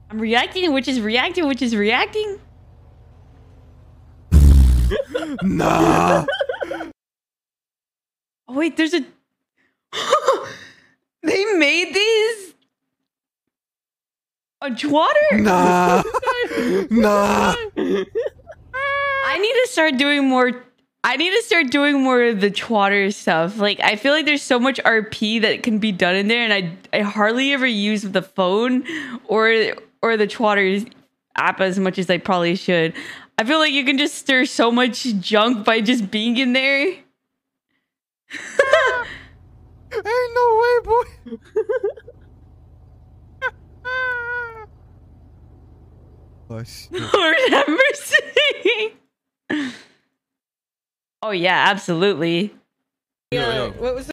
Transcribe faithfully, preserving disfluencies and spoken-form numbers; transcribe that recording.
I'm reacting, which is reacting, which is reacting. Nah. Oh wait, there's a. They made these on Twitter. Nah. Nah. I need to start doing more. I need to start doing more of the Twitter stuff. Like, I feel like there's so much R P that can be done in there, and I I hardly ever use the phone or or the Twitter app as much as I probably should. I feel like you can just stir so much junk by just being in there. Ain't no way, boy. Oh shit. Lord have mercy. Oh yeah, absolutely. Yo, yo. What was